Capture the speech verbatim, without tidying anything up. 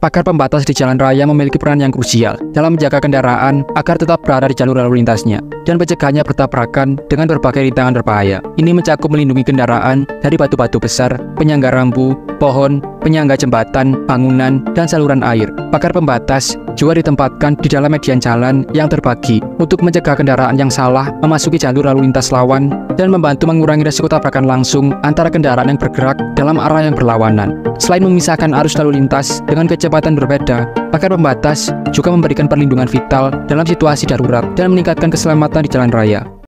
pagar pembatas di jalan raya memiliki peran yang krusial dalam menjaga kendaraan agar tetap berada di jalur lalu lintasnya dan mencegahnya bertabrakan dengan berbagai rintangan berbahaya. Ini mencakup melindungi kendaraan dari batu-batu besar, penyangga rambu, pohon, penyangga jembatan, bangunan, dan saluran air. Pagar pembatas juga ditempatkan di dalam median jalan yang terbagi untuk mencegah kendaraan yang salah memasuki jalur lalu lintas lawan dan membantu mengurangi risiko tabrakan langsung antara kendaraan yang bergerak dalam arah yang berlawanan. Selain memisahkan arus lalu lintas dengan kecepatan berbeda, pagar pembatas juga memberikan perlindungan vital dalam situasi darurat dan meningkatkan keselamatan di jalan raya.